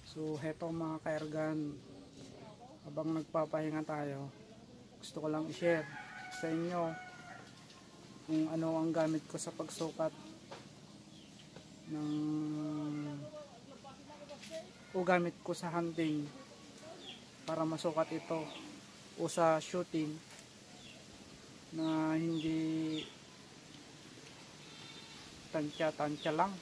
So heto mga kaergan, habang nagpapahinga tayo, gusto ko lang i-share sa inyo kung ano ang gamit ko sa pagsukat ng gamit ko sa hunting para masukat ito o sa shooting na hindi tansya-tansya lang.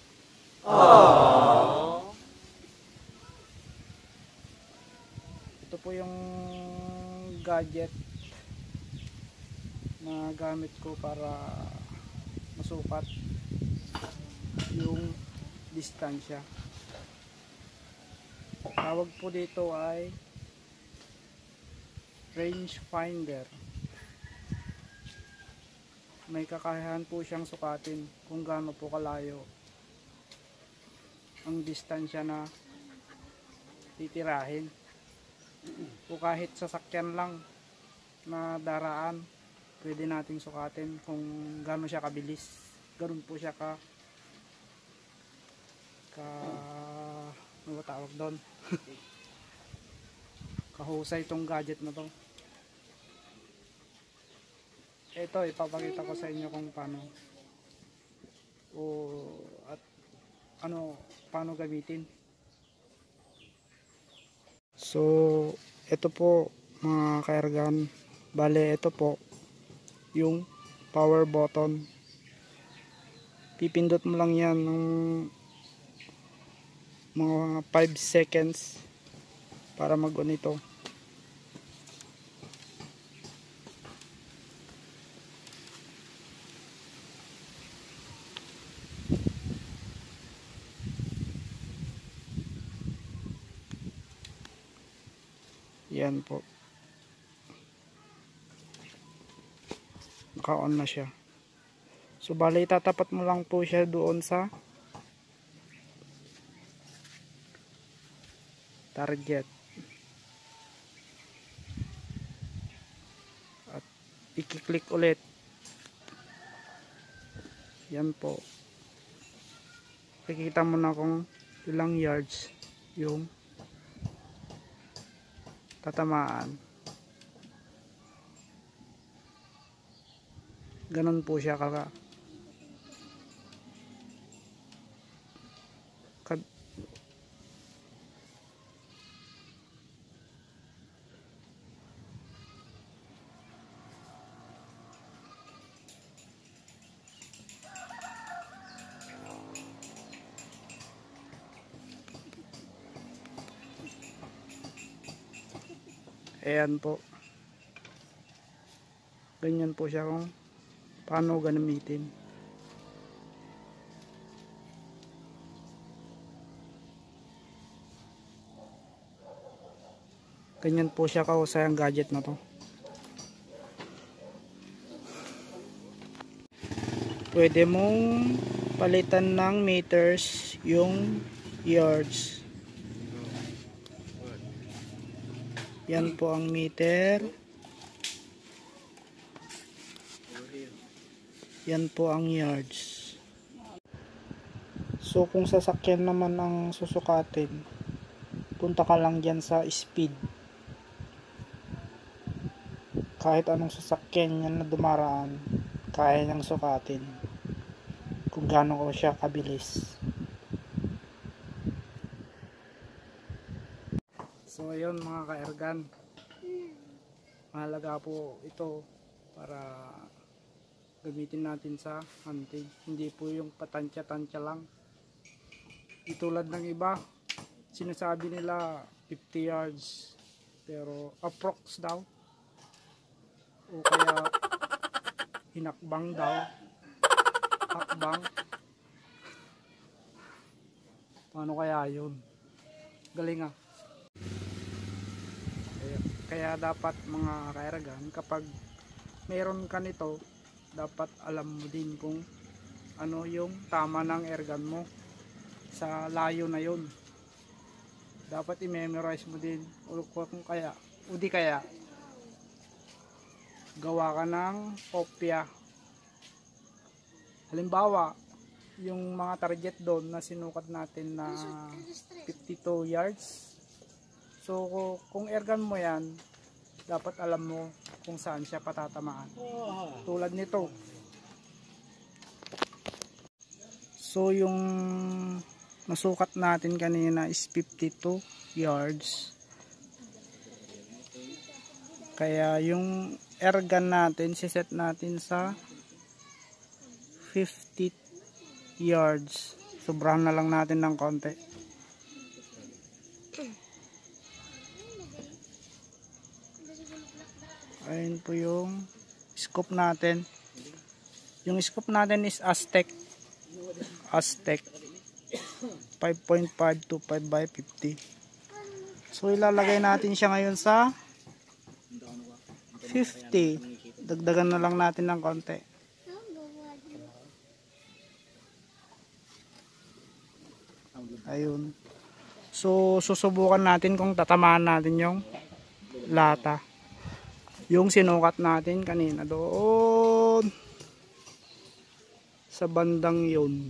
Ito po yung gadget na gamit ko para masukat yung distansya. Tawag po dito ay range finder. May kakayahan po siyang sukatin kung gaano po kalayo ang distansya na titirahin. O kahit sasakyan lang na daraan, pwede nating sukatin kung gaano siya kabilis. Ganun po siya ano ba tawag doon? Kahusay itong gadget na to. Ito, ipapakita ko sa inyo kung paano paano gamitin. So, ito po mga kaergan, bale ito po yung power button. Pipindot mo lang yan ng mga 5 seconds para mag-on ito. Yan po. Naka-on na siya. So bali tatapat mo lang po siya doon sa target. At i-click ulit. Yan po. Kikita mo na kung ilang yards yung tatamaan. Ganon po siya ayan po. Ganyan po siya kung paano gamitin. Ganyan po siya kahusay ang gadget na to. Pwede mong palitan ng meters yung yards. Yan po ang meter. Yan po ang yards. So kung sasakyan naman ang susukatin, punta ka lang dyan sa speed. Kahit anong sasakyan yan na dumaraan, kaya niyang sukatin kung gaano ko siya kabilis. So ayun mga kaergan, mahalaga po ito para gamitin natin sa hunting. Hindi po yung patansya-tansya lang. Itulad ng iba, sinasabi nila 50 yards pero approx daw o kaya hinakbang daw, hakbang. Paano kaya yun? Galing ah. Kaya dapat mga kaergan, kapag meron ka nito, dapat alam mo din kung ano yung tama ng airgun mo sa layo na yun. Dapat i-memorize mo din o kung kaya, o di kaya gawa ka ng kopya. Halimbawa, yung mga target doon na sinukat natin na 52 yards. So kung airgun mo yan, dapat alam mo kung saan siya patatamaan. Tulad nito. So yung nasukat natin kanina is 52 yards. Kaya yung airgun natin, siset natin sa 50 yards. Sobrahan na lang natin ng konti. Ayun po yung scope natin. Yung scope natin is Aztec 5.5 to 5 by 50. So ilalagay natin siya ngayon sa 50. Dagdagan na lang natin ng konti. Ayun. So susubukan natin kung tatamaan natin yung lata. Yung sinukat natin kanina doon sa bandang yun.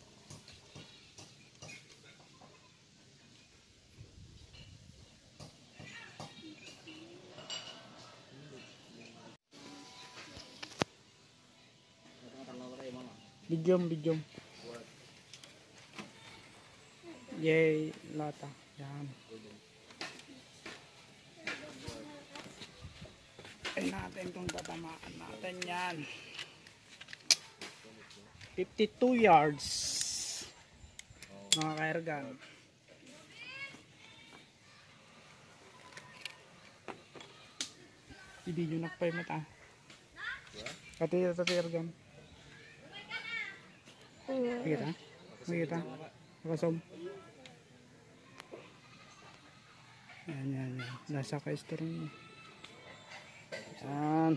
Bidyom. Yay, lata. Yan. Ay natin kung tatamaan natin yan. 52 yards. Mga ka-airgun. Ibigyo na pa yung mata. Kati airgun. Makita? Nakasom. Yan. Nasa ka-store mo. Yan.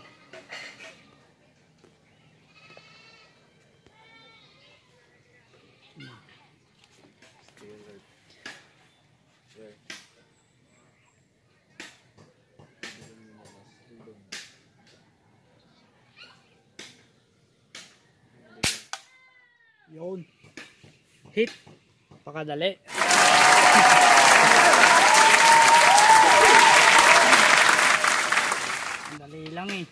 Yun. Hit. Pakadali. Dali lang eh.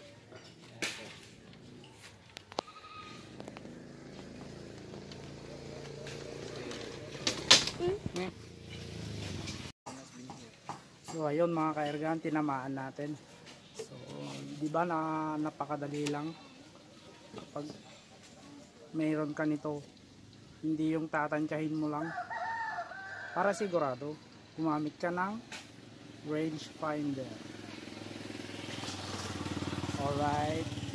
So ayun mga ka-airgun, tinamaan natin. So di ba na napakadali lang kapag mayroon ka nito, hindi yung tatantyahin mo lang. Para sigurado gumamit ka ng range finder. Alright.